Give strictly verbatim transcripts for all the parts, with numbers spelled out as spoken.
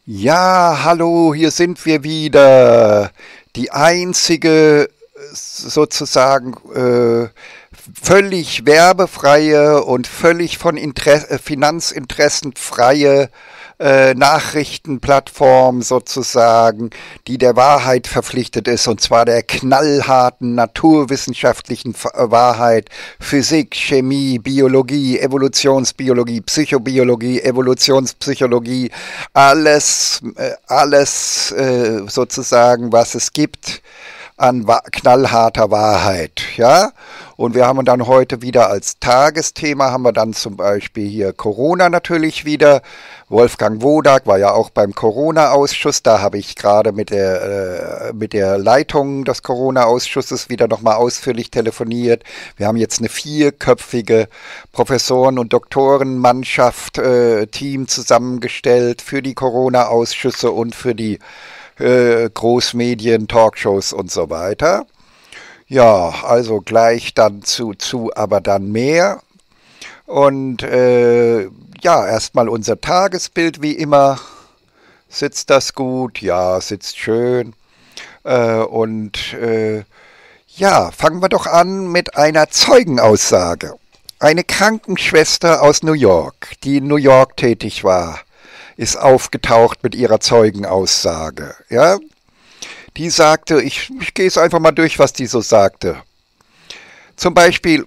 Ja, hallo, hier sind wir wieder. Die einzige sozusagen äh, völlig werbefreie und völlig von Inter äh, Finanzinteressen freie äh, Nachrichtenplattform sozusagen, die der Wahrheit verpflichtet ist, und zwar der knallharten naturwissenschaftlichen F- äh, Wahrheit, Physik, Chemie, Biologie, Evolutionsbiologie, Psychobiologie, Evolutionspsychologie, alles, äh, alles äh, sozusagen, was es gibt an wa knallharter Wahrheit, ja. Und wir haben dann heute wieder als Tagesthema, haben wir dann zum Beispiel hier Corona natürlich wieder. Wolfgang Wodak war ja auch beim Corona-Ausschuss, da habe ich gerade mit der, äh, mit der Leitung des Corona-Ausschusses wieder nochmal ausführlich telefoniert. Wir haben jetzt eine vierköpfige Professoren- und Doktorenmannschaft, äh, Team zusammengestellt für die Corona-Ausschüsse und für die äh, Großmedien, Talkshows und so weiter. Ja, also gleich dann zu, zu, aber dann mehr. Und äh, ja, erstmal unser Tagesbild wie immer. Sitzt das gut? Ja, sitzt schön. Äh, und äh, ja, fangen wir doch an mit einer Zeugenaussage. Eine Krankenschwester aus New York, die in New York tätig war, ist aufgetaucht mit ihrer Zeugenaussage. Ja, die sagte, ich, ich gehe es einfach mal durch, was die so sagte. Zum Beispiel,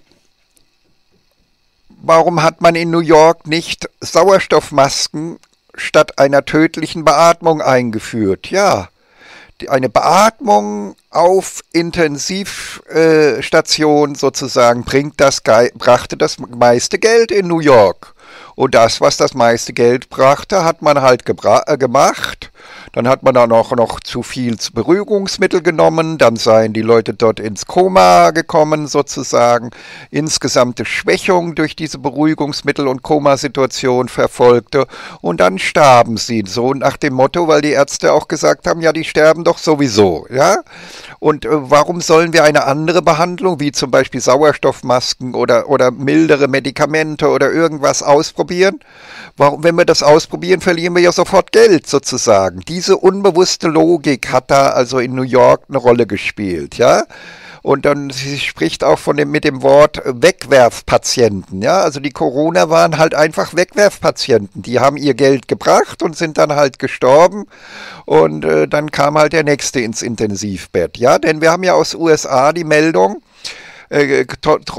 warum hat man in New York nicht Sauerstoffmasken statt einer tödlichen Beatmung eingeführt? Ja, eine Beatmung auf Intensivstation sozusagen bringt das, brachte das meiste Geld in New York. Und das, was das meiste Geld brachte, hat man halt äh, gemacht. Dann hat man dann auch noch zu viel Beruhigungsmittel genommen. Dann seien die Leute dort ins Koma gekommen sozusagen. Insgesamte Schwächung durch diese Beruhigungsmittel- und Komasituation verfolgte. Und dann starben sie. So nach dem Motto, weil die Ärzte auch gesagt haben, ja, die sterben doch sowieso. Ja? Und äh, warum sollen wir eine andere Behandlung, wie zum Beispiel Sauerstoffmasken oder, oder mildere Medikamente oder irgendwas ausprobieren? Warum, wenn wir das ausprobieren, verlieren wir ja sofort Geld sozusagen. Diese unbewusste Logik hat da also in New York eine Rolle gespielt, ja. Und dann, sie spricht auch von dem, mit dem Wort Wegwerfpatienten, ja. Also die Corona waren halt einfach Wegwerfpatienten. Die haben ihr Geld gebracht und sind dann halt gestorben. Und äh, dann kam halt der Nächste ins Intensivbett, ja. Denn wir haben ja aus U S A die Meldung, Äh,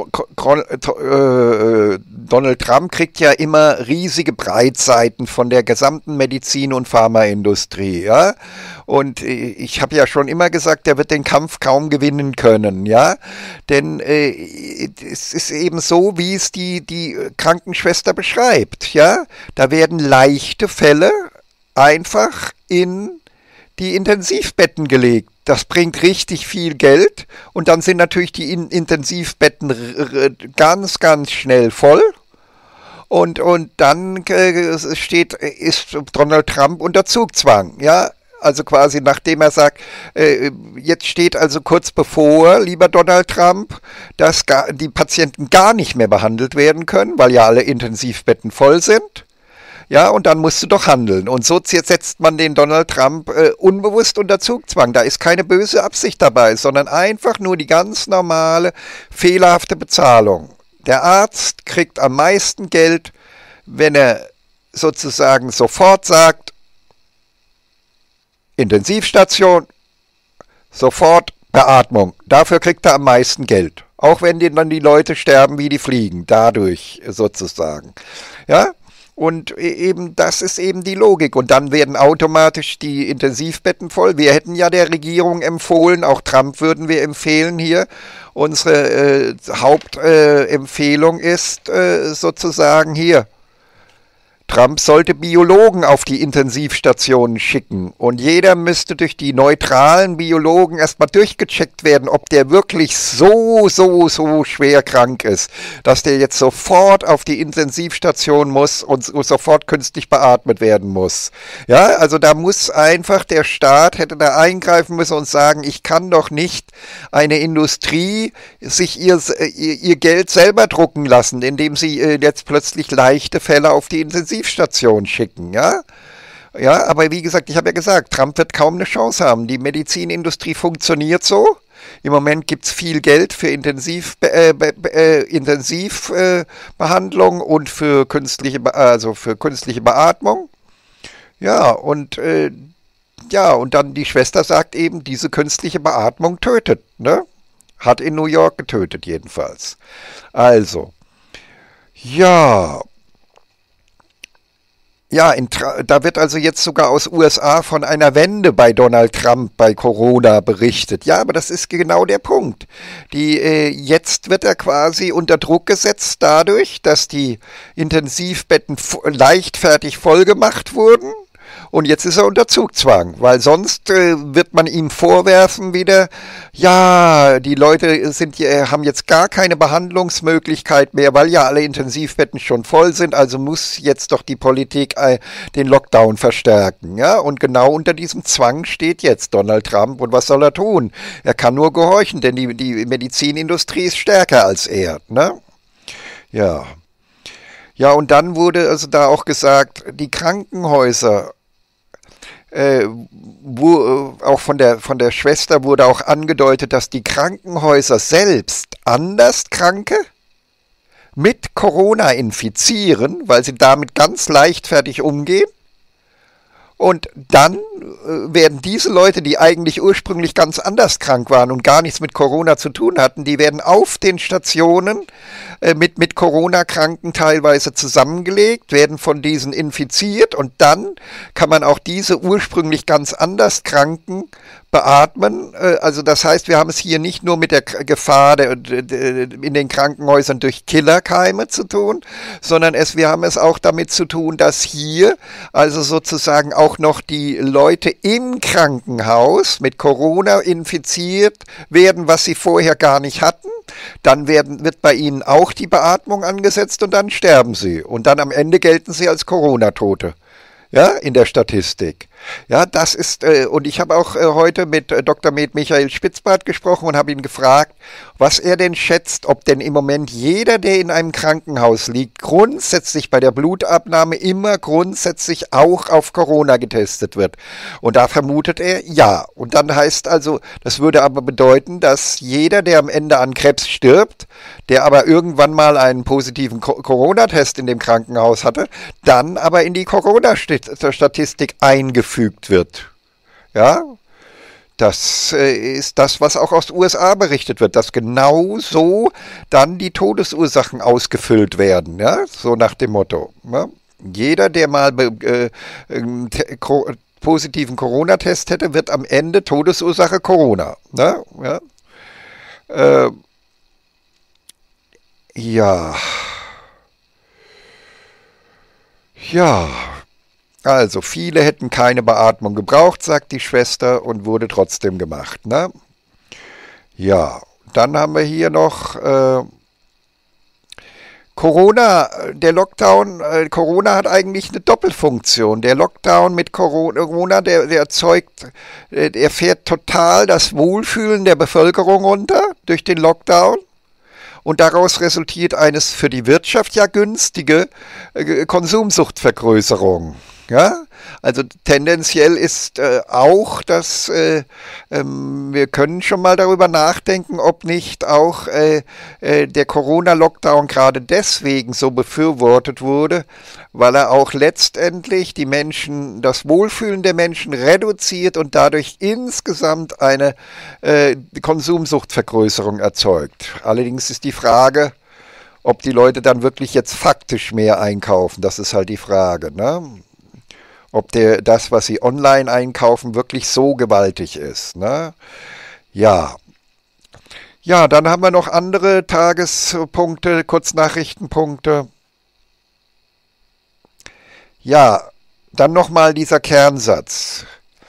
Donald Trump kriegt ja immer riesige Breitseiten von der gesamten Medizin- und Pharmaindustrie, ja. Und ich habe ja schon immer gesagt, der wird den Kampf kaum gewinnen können, ja. Denn äh, es ist eben so, wie es die, die Krankenschwester beschreibt, ja. Da werden leichte Fälle einfach in die Intensivbetten gelegt. Das bringt richtig viel Geld und dann sind natürlich die Intensivbetten ganz, ganz schnell voll. Und, und dann steht, ist Donald Trump unter Zugzwang, ja. Also quasi nachdem er sagt, äh, jetzt steht also kurz bevor, lieber Donald Trump, dass gar, die Patienten gar nicht mehr behandelt werden können, weil ja alle Intensivbetten voll sind. Ja, und dann musst du doch handeln. Und so setzt man den Donald Trump äh, unbewusst unter Zugzwang. Da ist keine böse Absicht dabei, sondern einfach nur die ganz normale, fehlerhafte Bezahlung. Der Arzt kriegt am meisten Geld, wenn er sozusagen sofort sagt, Intensivstation, sofort Beatmung. Dafür kriegt er am meisten Geld. Auch wenn dann die Leute sterben wie die Fliegen, dadurch sozusagen. Ja? Und eben, das ist eben die Logik. Und dann werden automatisch die Intensivbetten voll. Wir hätten ja der Regierung empfohlen, auch Trump würden wir empfehlen hier. Unsere äh, Hauptempfehlung äh, ist äh, sozusagen hier. Trump sollte Biologen auf die Intensivstationen schicken und jeder müsste durch die neutralen Biologen erstmal durchgecheckt werden, ob der wirklich so, so, so schwer krank ist, dass der jetzt sofort auf die Intensivstation muss und sofort künstlich beatmet werden muss. Ja, also da muss einfach der Staat, hätte da eingreifen müssen und sagen, ich kann doch nicht eine Industrie sich ihr, ihr, ihr Geld selber drucken lassen, indem sie jetzt plötzlich leichte Fälle auf die Intensivstation Station schicken, ja? Ja, aber wie gesagt, ich habe ja gesagt, Trump wird kaum eine Chance haben. Die Medizinindustrie funktioniert so. Im Moment gibt es viel Geld für Intensiv, äh, äh, Intensivbehandlung äh, und für künstliche, also für künstliche Beatmung. Ja, und äh, ja, und dann die Schwester sagt eben, diese künstliche Beatmung tötet, ne? Hat in New York getötet jedenfalls. Also, ja, ja, in, da wird also jetzt sogar aus U S A von einer Wende bei Donald Trump bei Corona berichtet. Ja, aber das ist genau der Punkt. Die, äh, jetzt wird er quasi unter Druck gesetzt dadurch, dass die Intensivbetten leichtfertig vollgemacht wurden. Und jetzt ist er unter Zugzwang, weil sonst äh, wird man ihm vorwerfen wieder, ja, die Leute sind, äh, haben jetzt gar keine Behandlungsmöglichkeit mehr, weil ja alle Intensivbetten schon voll sind, also muss jetzt doch die Politik äh, den Lockdown verstärken. Ja? Und genau unter diesem Zwang steht jetzt Donald Trump. Und was soll er tun? Er kann nur gehorchen, denn die, die Medizinindustrie ist stärker als er. Ne? Ja. Ja, und dann wurde also da auch gesagt, die Krankenhäuser, Äh, wo, äh, auch von der, von der Schwester wurde auch angedeutet, dass die Krankenhäuser selbst anders Kranke mit Corona infizieren, weil sie damit ganz leichtfertig umgehen. Und dann äh, werden diese Leute, die eigentlich ursprünglich ganz anders krank waren und gar nichts mit Corona zu tun hatten, die werden auf den Stationen äh, mit, mit Corona-Kranken teilweise zusammengelegt, werden von diesen infiziert und dann kann man auch diese ursprünglich ganz anders Kranken beatmen. Also das heißt, wir haben es hier nicht nur mit der Gefahr der, der, in den Krankenhäusern durch Killerkeime zu tun, sondern es, wir haben es auch damit zu tun, dass hier also sozusagen auch noch die Leute im Krankenhaus mit Corona infiziert werden, was sie vorher gar nicht hatten. Dann werden, wird bei ihnen auch die Beatmung angesetzt und dann sterben sie. Und dann am Ende gelten sie als Corona-Tote. Ja, in der Statistik. Ja, das ist, äh, und ich habe auch äh, heute mit äh, Doktor Med Michael Spitzbart gesprochen und habe ihn gefragt, was er denn schätzt, ob denn im Moment jeder, der in einem Krankenhaus liegt, grundsätzlich bei der Blutabnahme immer grundsätzlich auch auf Corona getestet wird. Und da vermutet er, ja. Und dann heißt also, das würde aber bedeuten, dass jeder, der am Ende an Krebs stirbt, der aber irgendwann mal einen positiven Co- Corona-Test in dem Krankenhaus hatte, dann aber in die Corona-Statistik eingefügt wird. Ja, das äh, ist das, was auch aus den U S A berichtet wird, dass genau so dann die Todesursachen ausgefüllt werden. Ja, so nach dem Motto. Ja? Jeder, der mal äh, einen ko- positiven Corona-Test hätte, wird am Ende Todesursache Corona. Ne? Ja. Äh, ja. Ja. Also, viele hätten keine Beatmung gebraucht, sagt die Schwester, und wurde trotzdem gemacht. Ne? Ja, dann haben wir hier noch äh, Corona, der Lockdown, äh, Corona hat eigentlich eine Doppelfunktion. Der Lockdown mit Corona, der, der erzeugt, äh, der fährt total das Wohlfühlen der Bevölkerung runter durch den Lockdown. Und daraus resultiert eines für die Wirtschaft ja günstige äh, Konsumsuchtvergrößerung. Ja, also tendenziell ist äh, auch, dass äh, ähm, wir können schon mal darüber nachdenken, ob nicht auch äh, äh, der Corona-Lockdown gerade deswegen so befürwortet wurde, weil er auch letztendlich die Menschen, das Wohlfühlen der Menschen reduziert und dadurch insgesamt eine äh, Konsumsuchtvergrößerung erzeugt. Allerdings ist die Frage, ob die Leute dann wirklich jetzt faktisch mehr einkaufen, das ist halt die Frage, ne? Ob der, das, was sie online einkaufen, wirklich so gewaltig ist. Ne? Ja. Ja, dann haben wir noch andere Tagespunkte, Kurznachrichtenpunkte. Ja, dann nochmal dieser Kernsatz.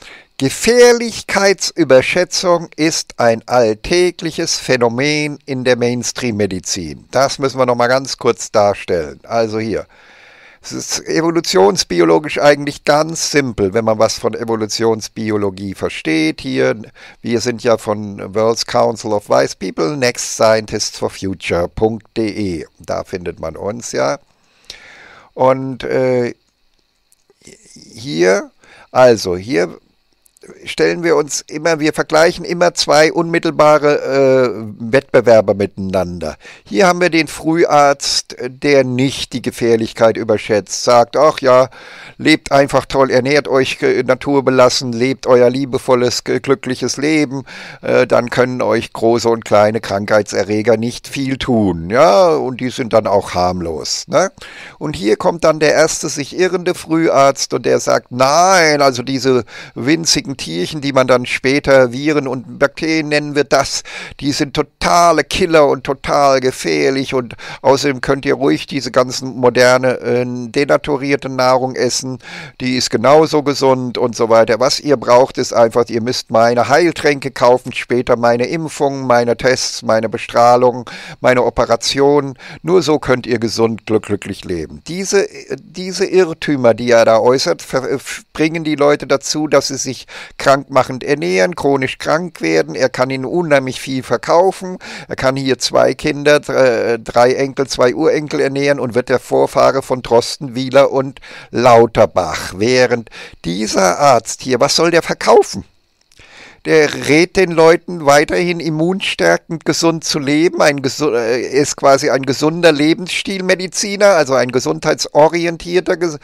Gefährlichkeitsüberschätzung ist ein alltägliches Phänomen in der Mainstream-Medizin. Das müssen wir nochmal ganz kurz darstellen. Also hier. Es ist evolutionsbiologisch eigentlich ganz simpel, wenn man was von Evolutionsbiologie versteht. Hier, wir sind ja von World Council of Wise People, next scientists for future punkt de. Da findet man uns ja. Und äh, hier, also hier stellen wir uns immer, wir vergleichen immer zwei unmittelbare äh, Wettbewerber miteinander. Hier haben wir den Früharzt, der nicht die Gefährlichkeit überschätzt, sagt, ach ja, lebt einfach toll, ernährt euch naturbelassen, lebt euer liebevolles, glückliches Leben, äh, dann können euch große und kleine Krankheitserreger nicht viel tun, ja, und die sind dann auch harmlos, ne? Und hier kommt dann der erste sich irrende Früharzt und der sagt, nein, also diese winzigen Tierchen, die man dann später Viren und Bakterien nennen wird, das, die sind totale Killer und total gefährlich und außerdem könnt ihr ruhig diese ganzen moderne, äh, denaturierte Nahrung essen, die ist genauso gesund und so weiter. Was ihr braucht, ist einfach, ihr müsst meine Heiltränke kaufen, später meine Impfungen, meine Tests, meine Bestrahlung, meine Operationen. Nur so könnt ihr gesund, glücklich leben. Diese, diese Irrtümer, die er da äußert, bringen die Leute dazu, dass sie sich krankmachend ernähren, chronisch krank werden. Er kann ihnen unheimlich viel verkaufen. Er kann hier zwei Kinder, drei Enkel, zwei Urenkel ernähren und wird der Vorfahre von Drosten, Wieler und Lauterbach. Während dieser Arzt hier, was soll der verkaufen? Der rät den Leuten weiterhin immunstärkend gesund zu leben. Ein gesu- äh, ist quasi ein gesunder Lebensstilmediziner, also ein gesundheitsorientierter Ges-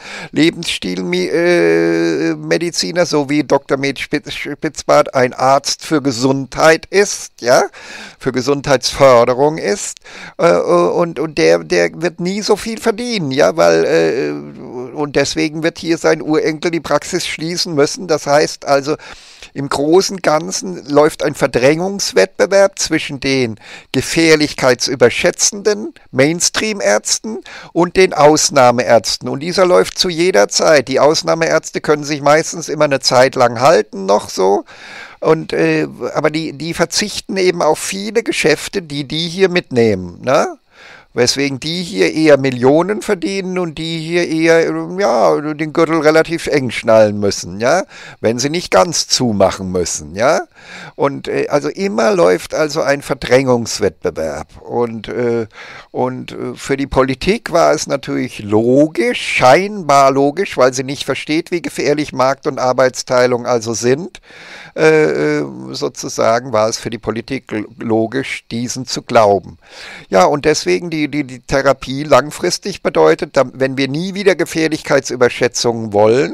Lebensstilmediziner, äh, so wie Doktor Med Spitzbart ein Arzt für Gesundheit ist, ja, für Gesundheitsförderung ist. Äh, und und der, der wird nie so viel verdienen, ja, weil äh, und deswegen wird hier sein Urenkel die Praxis schließen müssen. Das heißt also, im Großen und Ganzen läuft ein Verdrängungswettbewerb zwischen den gefährlichkeitsüberschätzenden Mainstream-Ärzten und den Ausnahmeärzten. Und dieser läuft zu jeder Zeit. Die Ausnahmeärzte können sich meistens immer eine Zeit lang halten, noch so. Und, äh, aber die, die verzichten eben auf viele Geschäfte, die die hier mitnehmen, ne? Weswegen die hier eher Millionen verdienen und die hier eher, ja, den Gürtel relativ eng schnallen müssen, ja, wenn sie nicht ganz zumachen müssen, ja. Und äh, also immer läuft also ein Verdrängungswettbewerb. Und, äh, und äh, für die Politik war es natürlich logisch, scheinbar logisch, weil sie nicht versteht, wie gefährlich Markt- und Arbeitsteilung also sind, äh, sozusagen war es für die Politik logisch, diesen zu glauben. Ja, und deswegen die Die, die Therapie langfristig bedeutet, wenn wir nie wieder Gefährlichkeitsüberschätzungen wollen,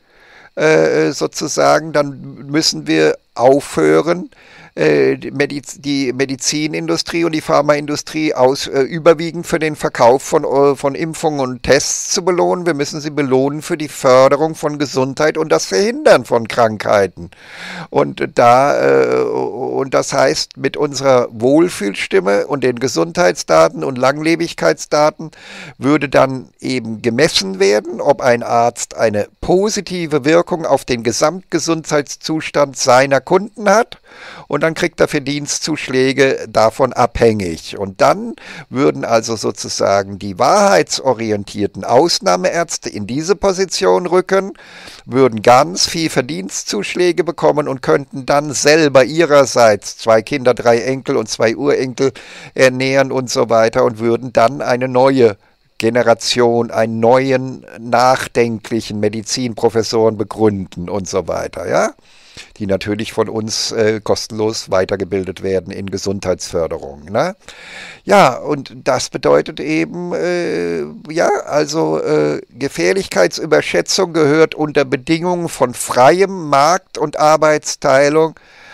äh, sozusagen, dann müssen wir aufhören, äh, die, Mediz die Medizinindustrie und die Pharmaindustrie aus, äh, überwiegend für den Verkauf von, äh, von Impfungen und Tests zu belohnen. Wir müssen sie belohnen für die Förderung von Gesundheit und das Verhindern von Krankheiten. Und da, äh, und das heißt, mit unserer Wohlfühlstimme und den Gesundheitsdaten und Langlebigkeitsdaten würde dann eben gemessen werden, ob ein Arzt eine positive Wirkung auf den Gesamtgesundheitszustand seiner Kunden hat, und dann kriegt er Verdienstzuschläge davon abhängig. Und dann würden also sozusagen die wahrheitsorientierten Ausnahmeärzte in diese Position rücken, würden ganz viel Verdienstzuschläge bekommen und könnten dann selber ihrerseits zwei Kinder, drei Enkel und zwei Urenkel ernähren und so weiter und würden dann eine neue Generation, einen neuen, nachdenklichen Medizinprofessoren begründen und so weiter, ja, die natürlich von uns äh, kostenlos weitergebildet werden in Gesundheitsförderung, ne? Ja, und das bedeutet eben, äh, ja, also äh, Gefährlichkeitsüberschätzung gehört unter Bedingungen von freiem Markt und Arbeitsteilung,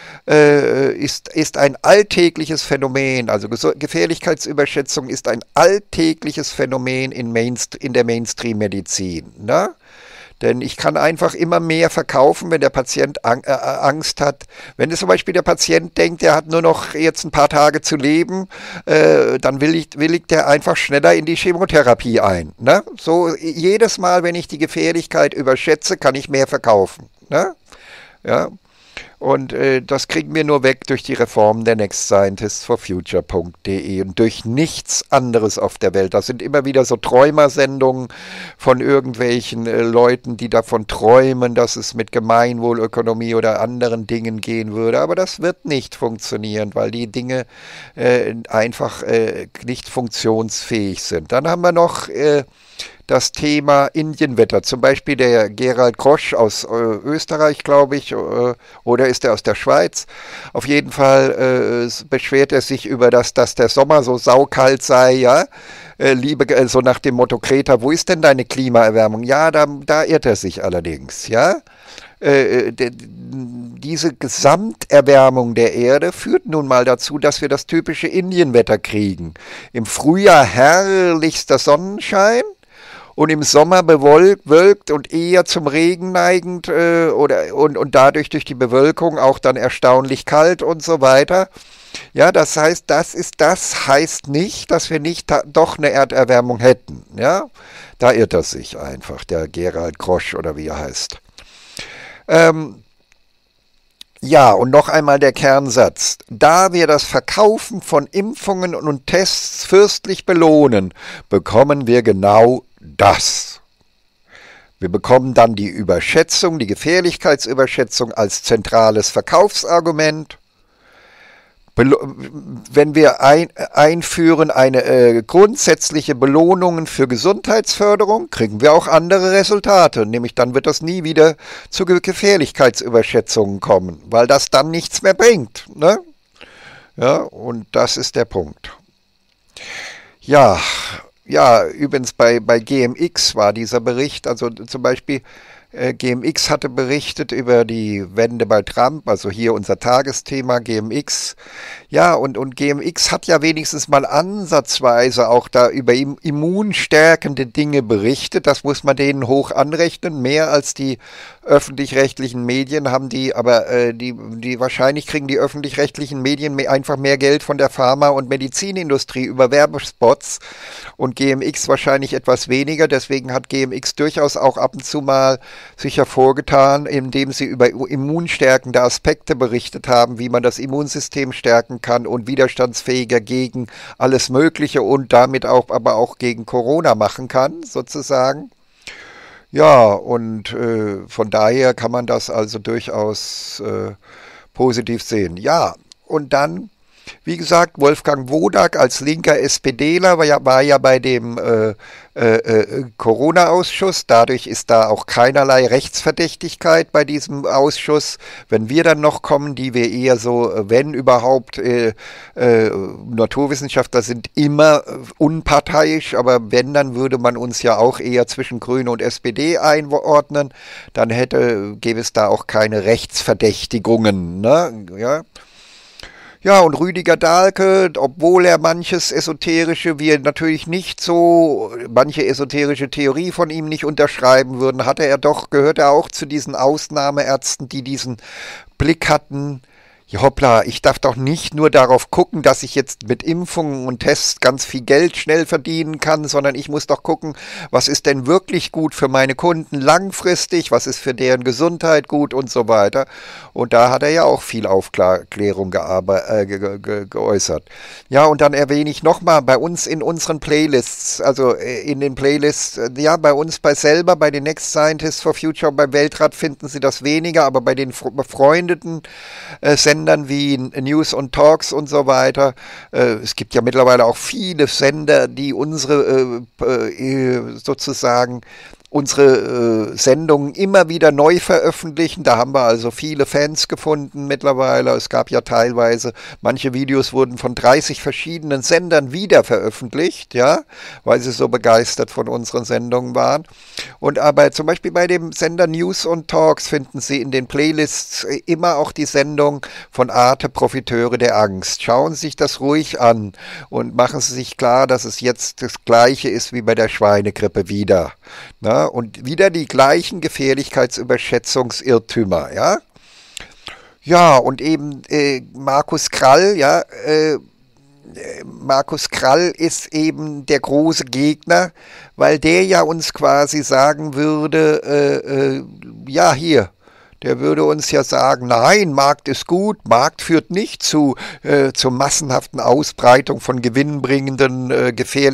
äh, ist, ist ein alltägliches Phänomen, also Gefährlichkeitsüberschätzung ist ein alltägliches Phänomen in, Mainst in der Mainstream-Medizin, ne? Denn ich kann einfach immer mehr verkaufen, wenn der Patient Angst hat. Wenn zum Beispiel der Patient denkt, er hat nur noch jetzt ein paar Tage zu leben, äh, dann willigt, willigt er einfach schneller in die Chemotherapie ein, ne? So jedes Mal, wenn ich die Gefährlichkeit überschätze, kann ich mehr verkaufen, ne? Ja. Und äh, das kriegen wir nur weg durch die Reform der next scientists for future punkt de und durch nichts anderes auf der Welt. Das sind immer wieder so Träumersendungen von irgendwelchen äh, Leuten, die davon träumen, dass es mit Gemeinwohlökonomie oder anderen Dingen gehen würde. Aber das wird nicht funktionieren, weil die Dinge äh, einfach äh, nicht funktionsfähig sind. Dann haben wir noch äh, das Thema Indienwetter. Zum Beispiel der Gerald Grosch aus äh, Österreich, glaube ich, äh, oder ist er aus der Schweiz? Auf jeden Fall äh, beschwert er sich über das, dass der Sommer so saukalt sei, ja. Äh, liebe, äh, so nach dem Motto Greta, wo ist denn deine Klimaerwärmung? Ja, da, da irrt er sich allerdings, ja. Äh, de, diese Gesamterwärmung der Erde führt nun mal dazu, dass wir das typische Indienwetter kriegen. Im Frühjahr herrlichster Sonnenschein und im Sommer bewölkt und eher zum Regen neigend äh, oder, und, und dadurch durch die Bewölkung auch dann erstaunlich kalt und so weiter. Ja, das heißt, das ist, das heißt nicht, dass wir nicht doch eine Erderwärmung hätten. Ja, da irrt er sich einfach, der Gerald Grosch oder wie er heißt. Ähm, ja, und noch einmal der Kernsatz. Da wir das Verkaufen von Impfungen und Tests fürstlich belohnen, bekommen wir genau das. Wir bekommen dann die Überschätzung, die Gefährlichkeitsüberschätzung als zentrales Verkaufsargument. Wenn wir ein, einführen eine äh, grundsätzliche Belohnung für Gesundheitsförderung, kriegen wir auch andere Resultate. Nämlich dann wird das nie wieder zu Gefährlichkeitsüberschätzungen kommen, weil das dann nichts mehr bringt. Ne? Ja, und das ist der Punkt. Ja, ja, übrigens bei, bei G M X war dieser Bericht, also zum Beispiel G M X hatte berichtet über die Wende bei Trump, also hier unser Tagesthema G M X. Ja, und, und G M X hat ja wenigstens mal ansatzweise auch da über immunstärkende Dinge berichtet. Das muss man denen hoch anrechnen. Mehr als die öffentlich-rechtlichen Medien haben die, aber äh, die, die wahrscheinlich kriegen die öffentlich-rechtlichen Medien mehr, einfach mehr Geld von der Pharma- und Medizinindustrie über Werbespots und G M X wahrscheinlich etwas weniger. Deswegen hat G M X durchaus auch ab und zu mal sich hervorgetan, indem sie über immunstärkende Aspekte berichtet haben, wie man das Immunsystem stärken kann und widerstandsfähiger gegen alles Mögliche und damit auch, aber auch gegen Corona machen kann, sozusagen. Ja, und äh, von daher kann man das also durchaus äh, positiv sehen. Ja, und dann, wie gesagt, Wolfgang Wodak als linker SPDler war ja, war ja bei dem äh, äh, Corona-Ausschuss. Dadurch ist da auch keinerlei Rechtsverdächtigkeit bei diesem Ausschuss. Wenn wir dann noch kommen, die wir eher so, wenn überhaupt, äh, äh, Naturwissenschaftler sind immer unparteiisch, aber wenn, dann würde man uns ja auch eher zwischen Grüne und S P D einordnen. Dann hätte, gäbe es da auch keine Rechtsverdächtigungen, ne? Ja. Ja, und Rüdiger Dahlke, obwohl er manches Esoterische, wir natürlich nicht so, manche esoterische Theorie von ihm nicht unterschreiben würden, hatte er doch, gehört er auch zu diesen Ausnahmeärzten, die diesen Blick hatten. Ja, hoppla, ich darf doch nicht nur darauf gucken, dass ich jetzt mit Impfungen und Tests ganz viel Geld schnell verdienen kann, sondern ich muss doch gucken, was ist denn wirklich gut für meine Kunden langfristig, was ist für deren Gesundheit gut und so weiter. Und da hat er ja auch viel Aufklärung äh, ge ge geäußert. Ja, und dann erwähne ich nochmal bei uns in unseren Playlists, also in den Playlists, ja, bei uns bei selber, bei den Next Scientists for Future, beim Weltrat finden Sie das weniger, aber bei den befreundeten äh, Sendern wie News und Talks und so weiter. Äh, es gibt ja mittlerweile auch viele Sender, die unsere äh, äh, sozusagen unsere äh, Sendungen immer wieder neu veröffentlichen. Da haben wir also viele Fans gefunden mittlerweile. Es gab ja teilweise, manche Videos wurden von dreißig verschiedenen Sendern wieder veröffentlicht, ja, weil sie so begeistert von unseren Sendungen waren. Und aber zum Beispiel bei dem Sender News und Talks finden Sie in den Playlists immer auch die Sendung von Arte Profiteure der Angst. Schauen Sie sich das ruhig an und machen Sie sich klar, dass es jetzt das Gleiche ist wie bei der Schweinegrippe wieder. Na, und wieder die gleichen Gefährlichkeitsüberschätzungsirrtümer, ja. Ja, und eben äh, Markus Krall, ja, äh, Markus Krall ist eben der große Gegner, weil der ja uns quasi sagen würde, äh, äh, ja, hier, der würde uns ja sagen, nein, Markt ist gut, Markt führt nicht zu, äh, zur massenhaften Ausbreitung von gewinnbringenden äh,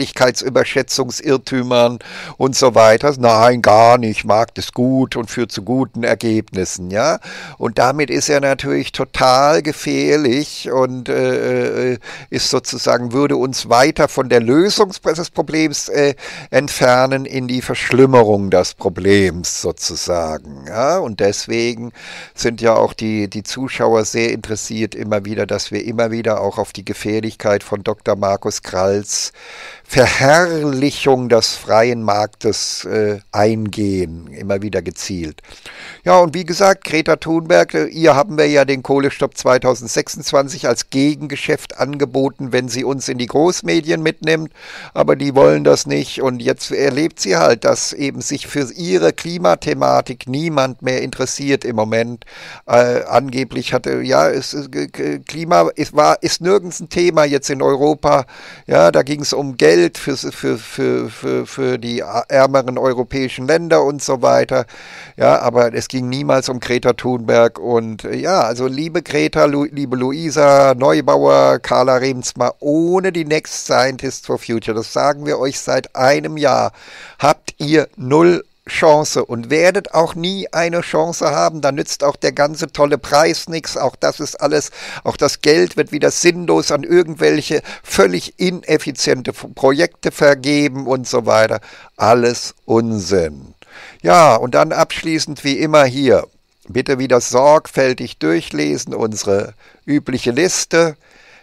Gefährlichkeitsüberschätzungsirrtümern und so weiter. Nein, gar nicht, Markt ist gut und führt zu guten Ergebnissen, ja. Und damit ist er natürlich total gefährlich und äh, ist sozusagen, würde uns weiter von der Lösung des Problems äh, entfernen in die Verschlimmerung des Problems sozusagen. Ja? Und deswegen sind ja auch die, die Zuschauer sehr interessiert immer wieder, dass wir immer wieder auch auf die Gefährlichkeit von Doktor Markus Kralls Verherrlichung des freien Marktes äh, eingehen, immer wieder gezielt. Ja, und wie gesagt, Greta Thunberg, ihr haben wir ja den Kohlestopp zweitausendsechsundzwanzig als Gegengeschäft angeboten, wenn sie uns in die Großmedien mitnimmt, aber die wollen das nicht und jetzt erlebt sie halt, dass eben sich für ihre Klimathematik niemand mehr interessiert im Moment. Äh, angeblich hatte, ja, es, Klima ist, war, ist nirgends ein Thema jetzt in Europa, ja, da ging es um Geld für, für, für, für, für die ärmeren europäischen Länder und so weiter, ja, aber es ging niemals um Greta Thunberg und ja, also liebe Greta, liebe Luisa Neubauer, Carla Remsmar, ohne die Next Scientists for Future, das sagen wir euch seit einem Jahr, habt ihr null Chance und werdet auch nie eine Chance haben, da nützt auch der ganze tolle Preis nichts, auch das ist alles, auch das Geld wird wieder sinnlos an irgendwelche völlig ineffiziente Projekte vergeben und so weiter, alles Unsinn. Ja, und dann abschließend wie immer hier, bitte wieder sorgfältig durchlesen, unsere übliche Liste.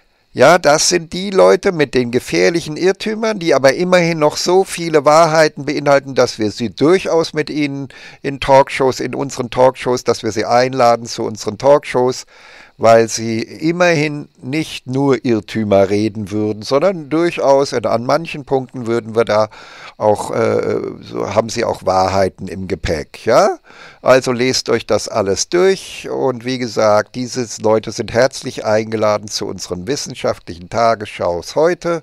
Ja, das sind die Leute mit den gefährlichen Irrtümern, die aber immerhin noch so viele Wahrheiten beinhalten, dass wir sie durchaus mit ihnen in Talkshows, in unseren Talkshows, dass wir sie einladen zu unseren Talkshows, weil sie immerhin nicht nur Irrtümer reden würden, sondern durchaus an manchen Punkten würden wir da auch, äh, so haben sie auch Wahrheiten im Gepäck, ja? Also lest euch das alles durch und wie gesagt, diese Leute sind herzlich eingeladen zu unseren wissenschaftlichen Tagesschaus heute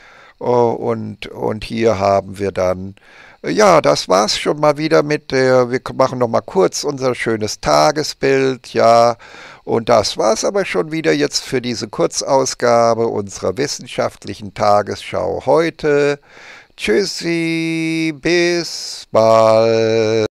und, und hier haben wir dann, ja, das war's schon mal wieder mit der, wir machen noch mal kurz unser schönes Tagesbild, ja, und das war's aber schon wieder jetzt für diese Kurzausgabe unserer wissenschaftlichen Tagesschau heute. Tschüssi, bis bald.